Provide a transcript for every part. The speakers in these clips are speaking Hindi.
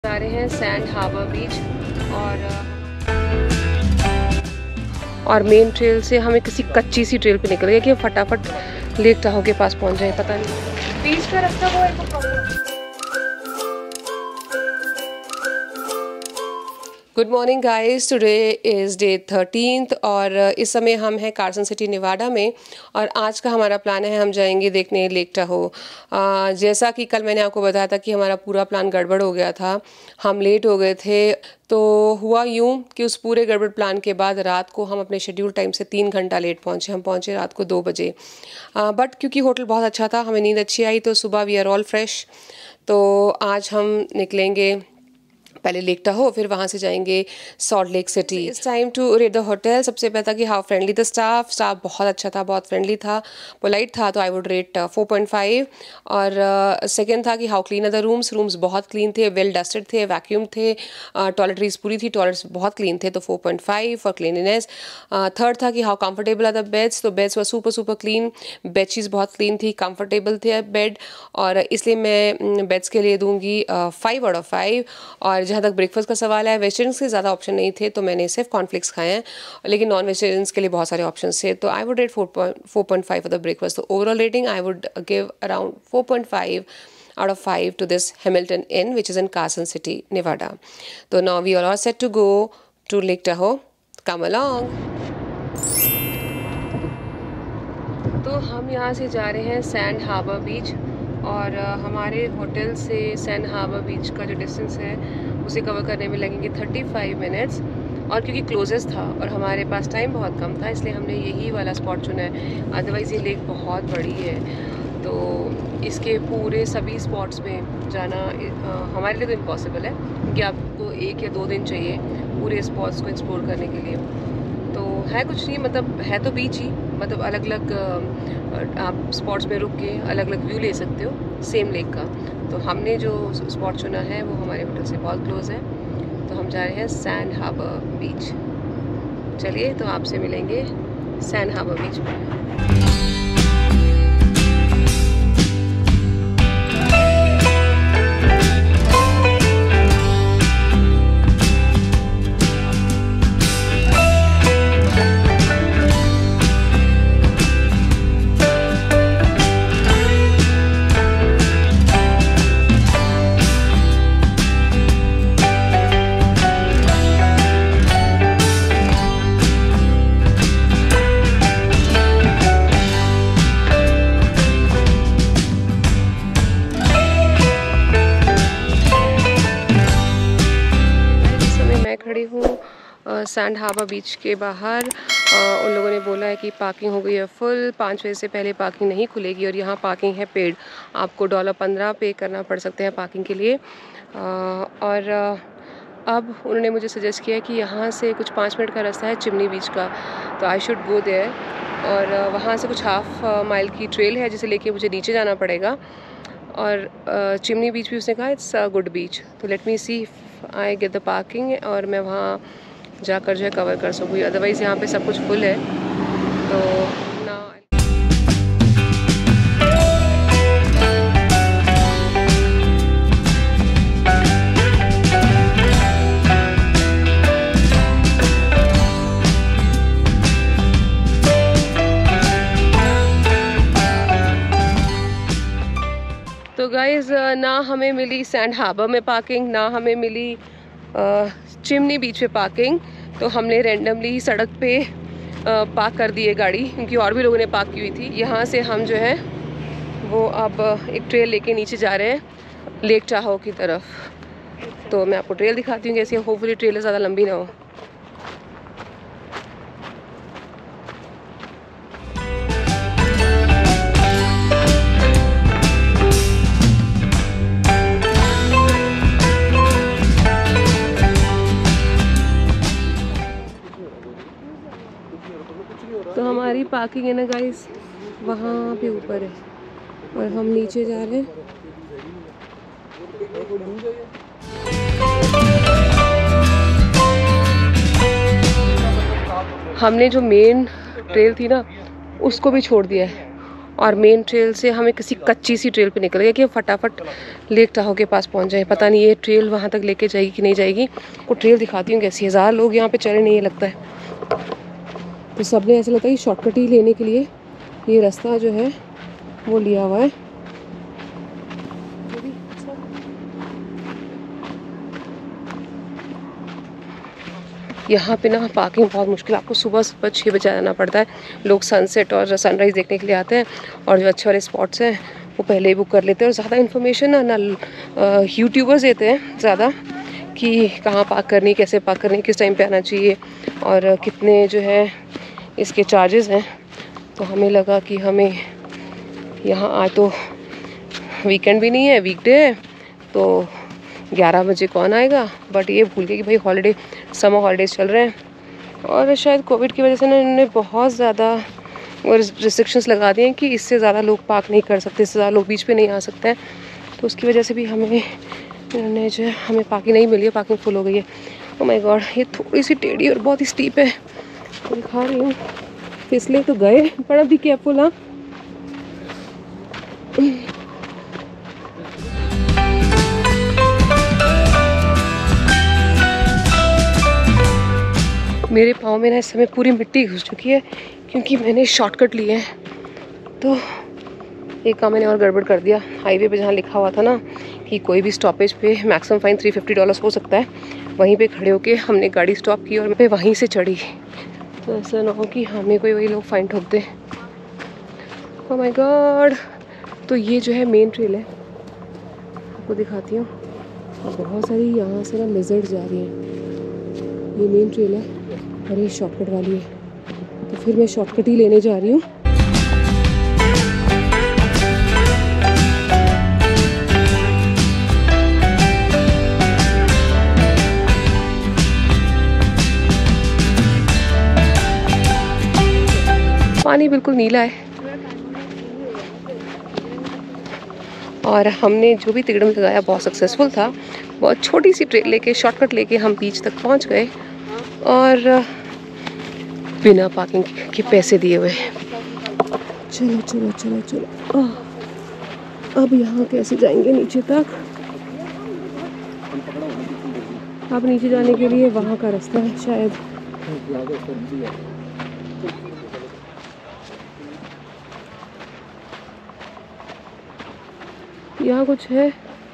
जा रहे हैं सैंड हार्बर बीच और मेन ट्रेल से हमें किसी कच्ची सी ट्रेल पे निकल गए कि फटाफट लेक टाहो के पास पहुंच जाए। पता नहीं बीच का रास्ता वो है। Good morning guys, today is day 13th और इस समय हम हैं कार्सन सिटी नेवाडा में और आज का हमारा प्लान है हम जाएंगे देखने लेक टाहो। जैसा कि कल मैंने आपको बताया था कि हमारा पूरा प्लान गड़बड़ हो गया था, हम लेट हो गए थे। तो हुआ यूँ कि उस पूरे गड़बड़ प्लान के बाद रात को हम अपने शेड्यूल टाइम से 3 घंटा लेट पहुँचे। हम पहुँचे रात को 2 बजे, बट क्योंकि होटल बहुत अच्छा था, हमें नींद अच्छी आई, तो सुबह वी आर ऑल फ्रेश। तो आज हम निकलेंगे पहले लेक टाहो, फिर वहाँ से जाएंगे Salt Lake City. It's time to rate the hotel. सबसे पहले था कि हाउ फ्रेंडली द स्टाफ बहुत अच्छा था, बहुत फ्रेंडली था, पोलाइट था, तो आई वुड रेट 4.5। और सेकंड था कि how clean are the rooms बहुत क्लीन थे, वेल डस्टेड थे, वैक्यूम थे, टॉयलेटरीज पूरी थी, टॉयलेट्स बहुत क्लीन थे, तो 4.5 फॉर क्लीनलीनेस। थर्ड था कि how comfortable are the beds, तो beds were super clean, bedsheets बहुत क्लीन थी, कंफर्टेबल थे बेड, और इसलिए मैं बेड्स के लिए दूंगी 5 out of 5। और जहाँ तक ब्रेकफास्ट का सवाल है, वेजिटेरियंस के ज़्यादा ऑप्शन नहीं थे, तो मैंने सिर्फ कॉर्नफ्लेक्स खाए हैं, लेकिन नॉन वेजिटेरियंस के लिए बहुत सारे ऑप्शन थे, तो I would rate 4.5 for the breakfast. तो overall rating I would give around 4.5 out of 5 to this Hamilton Inn, which is in Carson City, Nevada. So now we are all set to go to Lake Tahoe. Come along. तो हम यहाँ से जा रहे हैं सैंड हार्बर बीच और हमारे होटल से सैंड हार्बर बीच का जो डिस्टेंस है उसे कवर करने में लगेंगे 35 मिनट्स। और क्योंकि क्लोजेस्ट था और हमारे पास टाइम बहुत कम था, इसलिए हमने यही वाला स्पॉट चुना है। अदरवाइज़ ये लेक बहुत बड़ी है, तो इसके पूरे सभी स्पॉट्स में जाना हमारे लिए तो इम्पॉसिबल है, क्योंकि आपको 1 या 2 दिन चाहिए पूरे स्पॉट्स को एक्सप्लोर करने के लिए। तो है कुछ नहीं, मतलब है तो बीच ही, मतलब अलग अलग आप स्पॉट्स में रुक के अलग अलग व्यू ले सकते हो सेम लेक का। तो हमने जो स्पॉट चुना है वो हमारे होटल से बहुत क्लोज है, तो हम जा रहे हैं सैंड हार्बर बीच। चलिए, तो आपसे मिलेंगे सैंड हार्बर बीच में। खड़ी हूँ सैंड हार्बर बीच के बाहर। उन लोगों ने बोला है कि पार्किंग हो गई है फुल, 5 बजे से पहले पार्किंग नहीं खुलेगी, और यहाँ पार्किंग है पेड, आपको $15 पे करना पड़ सकते हैं पार्किंग के लिए। और अब उन्होंने मुझे सजेस्ट किया कि यहाँ से कुछ 5 मिनट का रास्ता है चिमनी बीच का, तो आई शुड गो देयर। और वहाँ से कुछ हाफ माइल की ट्रेल है जिसे लेके मुझे नीचे जाना पड़ेगा, और चिमनी बीच भी उसने कहा इट्स अ गुड बीच। तो let me see I get the parking, और मैं वहाँ जाकर जो है कवर कर सकूँ, अदरवाइज़ यहाँ पे सब कुछ फुल है। तो ना तो गाइज़, ना हमें मिली सैंड हार्बर में पार्किंग, ना हमें मिली चिमनी बीच पे पार्किंग, तो हमने रैंडमली सड़क पे पार्क कर दी है गाड़ी, क्योंकि और भी लोगों ने पार्क की हुई थी। यहाँ से हम जो है वो अब एक ट्रेल लेके नीचे जा रहे हैं लेक टाहो की तरफ। तो मैं आपको ट्रेल दिखाती हूँ कैसी है, होपफुली ट्रेल ज़्यादा लंबी ना हो। तो हमारी पार्किंग है ना गाइस, वहाँ पे ऊपर है और हम नीचे जा रहे हैं। हमने जो मेन ट्रेल थी ना उसको भी छोड़ दिया है, और मेन ट्रेल से हमें किसी कच्ची सी ट्रेल पे निकल गए कि फटाफट लेक टाहो के पास पहुंच जाए। पता नहीं ये ट्रेल वहां तक लेके जाएगी कि नहीं जाएगी। को ट्रेल दिखाती हूँ कैसी है। ज़्यादा लोग यहाँ पे चले नहीं लगता है, तो सबने ऐसा लगता है कि शॉर्टकट ही लेने के लिए ये रास्ता जो है वो लिया हुआ है। यहाँ पे ना पार्किंग बहुत मुश्किल, आपको सुबह 6 बजे आना पड़ता है। लोग सनसेट और सनराइज़ देखने के लिए आते हैं और जो अच्छे वाले स्पॉट्स हैं वो पहले ही बुक कर लेते हैं। और ज़्यादा इन्फॉर्मेशन ना यूट्यूबर्स देते हैं ज़्यादा कि कहाँ पार्क करनी, कैसे पार्क करनी, किस टाइम पे आना चाहिए और कितने जो है इसके चार्जेस हैं। तो हमें लगा कि हमें यहाँ आज तो वीकेंड भी नहीं है, वीकडे है, तो 11 बजे कौन आएगा। बट ये भूल गए कि भाई हॉलीडे, समर हॉलीडेज़ चल रहे हैं और शायद कोविड की वजह से ना इन्होंने बहुत ज़्यादा रिस्ट्रिक्शंस लगा दिए हैं कि इससे ज़्यादा लोग पार्क नहीं कर सकते, इससे ज़्यादा लोग बीच पे नहीं आ सकते हैं। तो उसकी वजह से भी हमें इन्होंने जो है हमें पार्किंग नहीं मिली है, पार्किंग फुल हो गई है। ओह माय गॉड, ये थोड़ी सी टेढ़ी और बहुत ही स्टीप है, दिखा रही हूँ। फिसले तो गए, पर अब भी केयरफुल। हाँ, मेरे पाँव में ना इस समय पूरी मिट्टी घुस चुकी है क्योंकि मैंने शॉर्टकट लिए हैं। तो एक काम मैंने और गड़बड़ कर दिया। हाईवे पे जहाँ लिखा हुआ था ना कि कोई भी स्टॉपेज पे मैक्सिमम फाइन $350 हो सकता है, वहीं पे खड़े होके हमने गाड़ी स्टॉप की और मैं वहीं से चढ़ी। तो ऐसा ना हो कि हमें कोई वही लोग फाइन ठोक दे। Oh my God. तो ये जो है मेन ट्रेल है, आपको दिखाती हूँ। बहुत सारी यहाँ से ना लिजर्ड जा रही हैं। ये मेन ट्रेल है और ये शॉर्टकट वाली है, तो फिर मैं शॉर्टकट ही लेने जा रही हूँ। पानी बिल्कुल नीला है और हमने जो भी तिकड़म लगाया बहुत सक्सेसफुल था। बहुत छोटी सी ट्रेल लेके, शॉर्टकट लेके हम बीच तक पहुंच गए और बिना पार्किंग के पैसे दिए हुए। चलो चलो चलो चलो, अब यहाँ कैसे जाएंगे नीचे तक। अब नीचे जाने के लिए वहाँ का रास्ता है शायद। यहाँ कुछ है,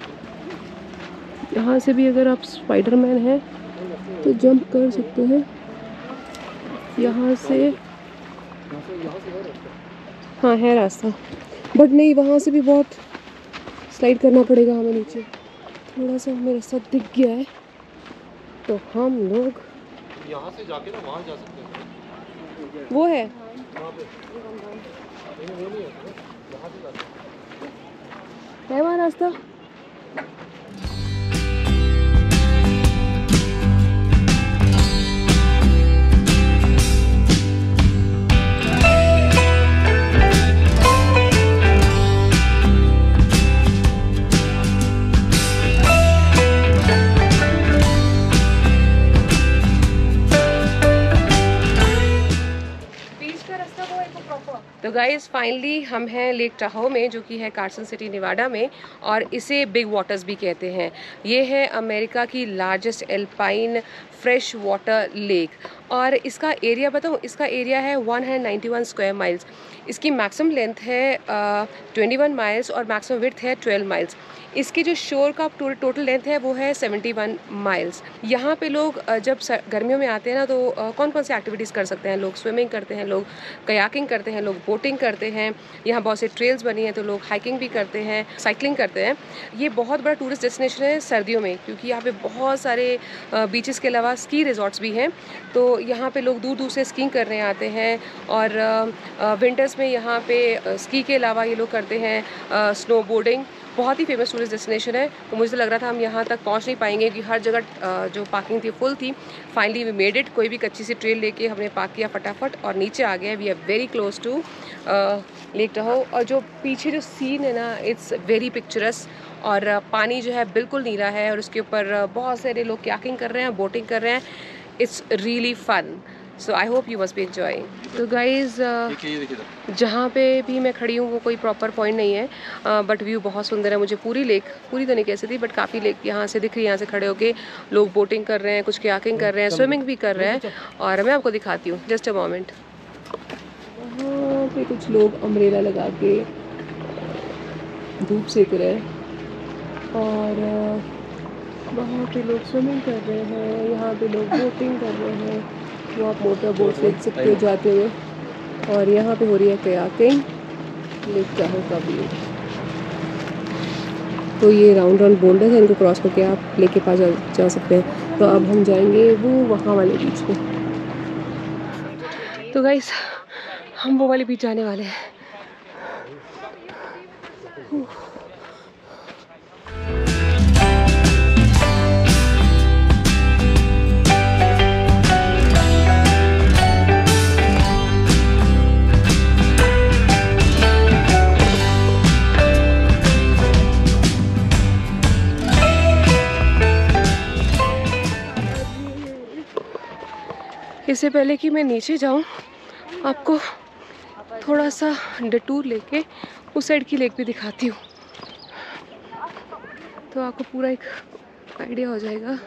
यहाँ से भी अगर आप स्पाइडरमैन हैं तो जंप कर सकते हैं यहाँ से। हाँ है रास्ता, बट नहीं, वहाँ से भी बहुत स्लाइड करना पड़ेगा हमें नीचे। थोड़ा सा हमें रास्ता दिख गया है तो हम लोग यहाँ से जाके ना वहाँ जा सकते हैं। वो है वहाँ रास्ता। तो गाइज़ फाइनली हम हैं लेक टाहो में, जो कि है कार्सन सिटी नेवाडा में, और इसे बिग वाटर्स भी कहते हैं। ये है अमेरिका की largest alpine fresh water lake और इसका एरिया बताऊँ, इसका एरिया है 191 स्क्वायर माइल्स। इसकी मैक्सिमम लेंथ है 21 माइल्स और मैक्सिमम विड्थ है 12 माइल्स। इसकी जो शोर का टोटल लेंथ है वो है 71 माइल्स। यहाँ पे लोग जब गर्मियों में आते हैं ना तो कौन कौन सी एक्टिविटीज़ कर सकते हैं। लोग स्विमिंग करते हैं, लोग कयाकिंग करते हैं, लोग बोटिंग करते हैं। यहाँ बहुत से ट्रेल्स बनी हैं तो लोग हाइकिंग भी करते हैं, साइकिलिंग करते हैं। ये बहुत बड़ा टूरिस्ट डेस्टिनेशन है सर्दियों में, क्योंकि यहाँ पे बहुत सारे बीचेस के अलावा स्की रिजॉर्ट्स भी हैं। तो यहाँ पे लोग दूर दूर से स्कीइंग करने आते हैं और विंटर्स में यहाँ पे स्की के अलावा ये लोग करते हैं स्नो बोर्डिंग। बहुत ही फेमस टूरिस्ट डेस्टिनेशन है। तो मुझे लग रहा था हम यहाँ तक पहुँच नहीं पाएंगे क्योंकि हर जगह जो पार्किंग थी फुल थी। Finally we made it. कोई भी कच्ची सी ट्रेल लेके हमने पार्क किया फटाफट और नीचे आ गए। We are very close to Lake Tahoe. और जो पीछे जो सीन है ना, इट्स वेरी पिक्चरस और पानी जो है बिल्कुल नीला है और उसके ऊपर बहुत सारे लोग कयाकिंग कर रहे हैं, बोटिंग कर रहे हैं। It's really fun. So I hope you must be enjoying. तो गाइज ये देखिए जहाँ पे भी मैं खड़ी हूँ वो कोई प्रॉपर पॉइंट नहीं है, बट व्यू बहुत सुंदर है। मुझे पूरी लेक, पूरी तो नहीं कह सकती बट काफ़ी लेक यहाँ से दिख रही है। यहाँ से खड़े होके लोग बोटिंग कर रहे हैं, कुछ कयाकिंग कर रहे हैं, स्विमिंग भी कर रहे हैं। और मैं आपको दिखाती हूँ, जस्ट अ मोमेंट। वहाँ पे कुछ लोग अम्ब्रेला लगा के धूप सेक रहे हैं और वहाँ पे लोग स्विमिंग कर रहे हैं, यहाँ पे लोग बोटिंग कर रहे हैं। वो आप मोटर बोट देख सकते हो जाते हुए। और यहाँ पे हो रही है कयाकिंग, लेक टाहो का व्यू। तो ये राउंड राउंड बोल्डर है, इनको क्रॉस करके आप लेक के पास जा सकते हैं। तो अब हम जाएंगे वो वहाँ वाले बीच पे। तो गाइस हम वो वाले बीच जाने वाले हैं। इससे पहले कि मैं नीचे जाऊं, आपको थोड़ा सा डिटूर लेके उस साइड की लेक भी दिखाती हूँ, तो आपको पूरा एक आइडिया हो जाएगा।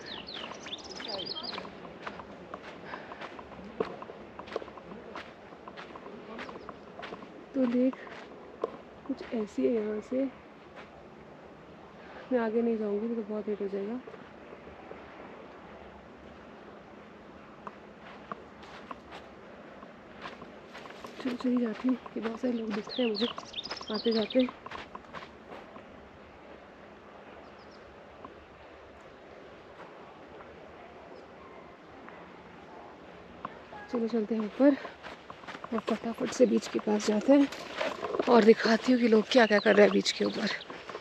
तो लेक कुछ ऐसी है। यहाँ से मैं आगे नहीं जाऊँगी तो बहुत लेट हो जाएगा। चली जाती हूँ कि बहुत सारे लोग दिख रहे हैं मुझे आते जाते। चलो चलते हैं ऊपर और फटाफट से बीच के पास जाते हैं और दिखाती हूँ कि लोग क्या क्या कर रहे हैं बीच के ऊपर।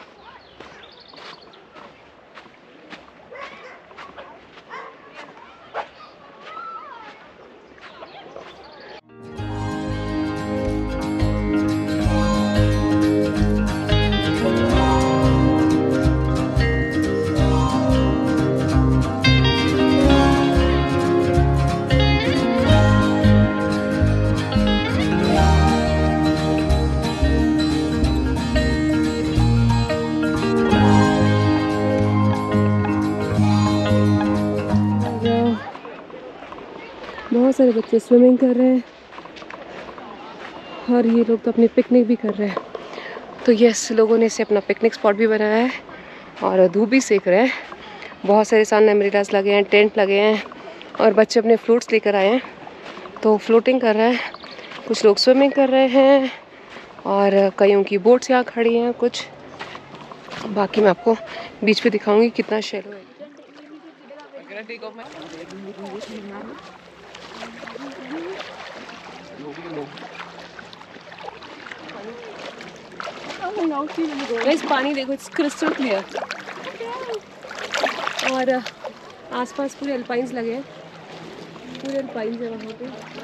बहुत सारे बच्चे स्विमिंग कर रहे हैं और ये लोग तो अपनी पिकनिक भी कर रहे हैं। तो यस, लोगों ने इसे अपना पिकनिक स्पॉट भी बनाया है और धूप भी सेक रहे हैं। बहुत सारे सामने अम्ब्रेलास लगे हैं, टेंट लगे हैं और बच्चे अपने फ्लूट्स लेकर आए हैं तो फ्लोटिंग कर रहे हैं। कुछ लोग स्विमिंग कर रहे हैं और कईयों की बोट्स यहाँ खड़ी हैं। कुछ बाकी मैं आपको बीच पे दिखाऊंगी कितना शैलो है। इस पानी देखो, इट्स क्रिस्टल क्लियर। और आसपास पूरे अल्पाइंस लगे हैं, पूरे अल्पाइंस है वहाँ पे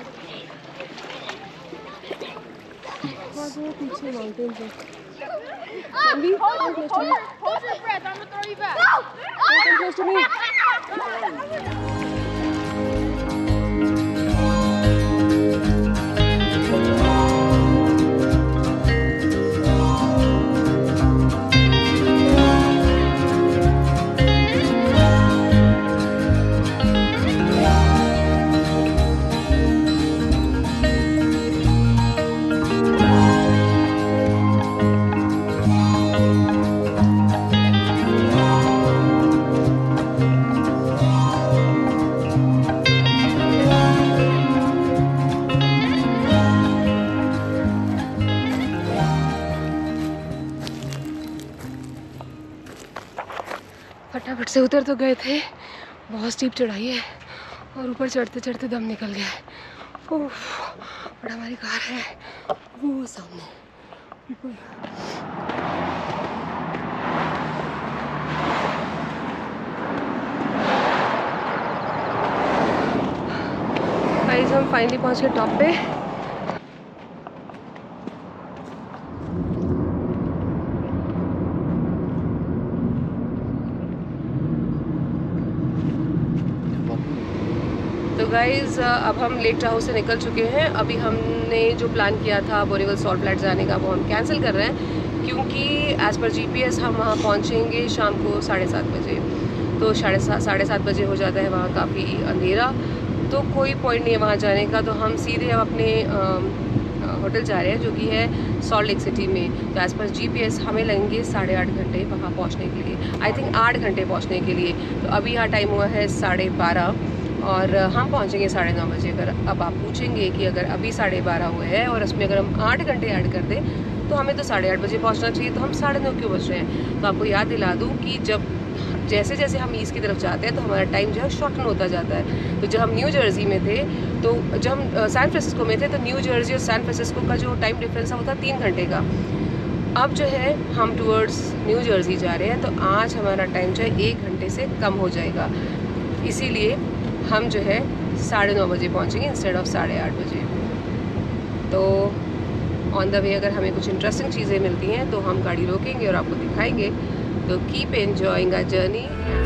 और वो पीछे माउंटेन्स है। hold your breath, I'm gonna throw you back. Come close to me. फटाफट से उतर तो गए थे, बहुत स्टीप चढ़ाई है और ऊपर चढ़ते चढ़ते दम निकल गया है। ओह, और हमारी कार है वो सामने ऊपर। गाइस हम फाइनली पहुंच गए टॉप पे। तो गाइज़ अब हम लेक टाहो से निकल चुके हैं। अभी हमने जो प्लान किया था बोरीवल सॉल्ट फ्लैट जाने का वो हम कैंसिल कर रहे हैं, क्योंकि एज़ पर GPS हम वहाँ पहुँचेंगे शाम को 7:30 बजे। तो 7:30 बजे हो जाता है वहाँ काफ़ी अंधेरा, तो कोई पॉइंट नहीं है वहाँ जाने का। तो हम सीधे अब अपने होटल जा रहे हैं जो कि है सॉल्ट लेक सिटी में। तो एज़ पर GPS हमें लगेंगे 8.5 घंटे वहाँ पहुँचने के लिए। आई थिंक 8 घंटे पहुँचने के लिए। तो अभी यहाँ टाइम हुआ है 12:30 और हम पहुँचेंगे 9:30 बजे। अगर अब आप पूछेंगे कि अगर अभी 12:30 हुए हैं और उसमें अगर हम 8 घंटे ऐड कर दें तो हमें तो 8:30 बजे पहुँचना चाहिए, तो हम 9:30 क्यों बज रहे हैं? तो आपको याद दिला दूँ कि जब जैसे जैसे हम ईस्ट की तरफ जाते हैं तो हमारा टाइम जो है शॉर्टन होता जाता है। तो जब हम न्यू जर्सी में थे, तो जब हम सैन फ्रांसिस्को में थे, तो न्यू जर्सी और सैन फ्रांसिस्को का जो टाइम डिफरेंस है वो था 3 घंटे का। अब जो है हम टूवर्ड्स न्यू जर्सी जा रहे हैं, तो आज हमारा टाइम जो है 1 घंटे से कम हो जाएगा। इसीलिए हम जो है 9:30 बजे पहुँचेंगे इंस्टेड ऑफ 8:30 बजे। तो ऑन द वे अगर हमें कुछ इंटरेस्टिंग चीज़ें मिलती हैं तो हम गाड़ी रोकेंगे और आपको दिखाएंगे। तो कीप एंजॉइंग आवर जर्नी।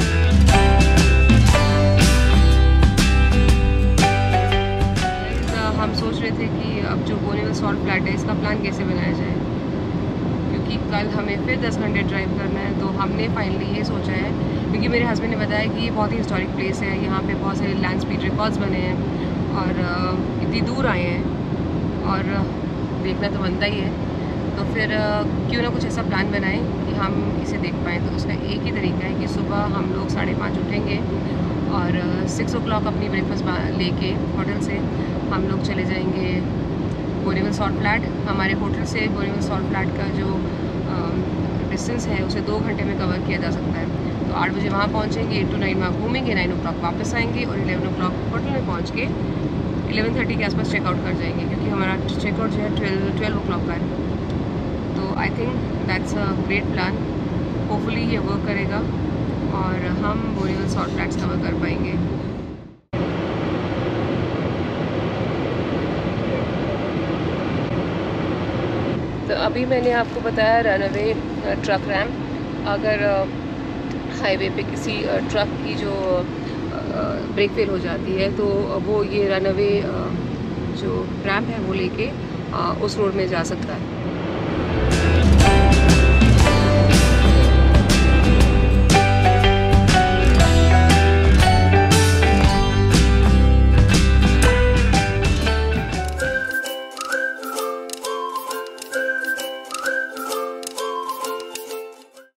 हम सोच रहे थे कि अब जो बोरीवल सॉल्ट फ्लैट है इसका प्लान कैसे बनाया जाए, क्योंकि कल हमें फिर 10 घंटे ड्राइव करना है। तो हमने फाइनली ये सोचा है, क्योंकि मेरे हस्बैंड ने बताया कि ये बहुत ही हिस्टोरिक प्लेस है, यहाँ पे बहुत सारे लैंड स्पीड रिकॉर्ड्स बने हैं और इतनी दूर आए हैं और देखना तो बनता ही है। तो फिर क्यों ना कुछ ऐसा प्लान बनाएं कि हम इसे देख पाएँ। तो उसका एक ही तरीका है कि सुबह हम लोग 5:30 उठेंगे और 6 o'clock अपनी ब्रेकफास्ट लेके होटल से हम लोग चले जाएंगे बोरीवल सॉल्ट फ्लैट। हमारे होटल से बोरीवल सॉल्ट फ्लैट का जो डिस्टेंस है उसे 2 घंटे में कवर किया जा सकता है। तो 8 बजे वहाँ पहुँचेंगे, 8 to 9 वहाँ घूमेंगे, 9 o'clock वापस आएंगे और 11 o'clock होटल में पहुँच के 11:30 के आसपास चेकआउट कर जाएंगे, क्योंकि हमारा चेकआउट जो है 12 o'clock का है। तो I think that's a great plan. Hopefully ये वर्क करेगा और हम बोरीवल सॉल्ट फ्लैट्स कवर कर पाएंगे। तो अभी मैंने आपको बताया रनअवे ट्रक रैम्प। अगर हाईवे पे किसी ट्रक की जो ब्रेक फेल हो जाती है तो वो ये रनअवे जो रैम्प है वो लेके उस रोड में जा सकता है।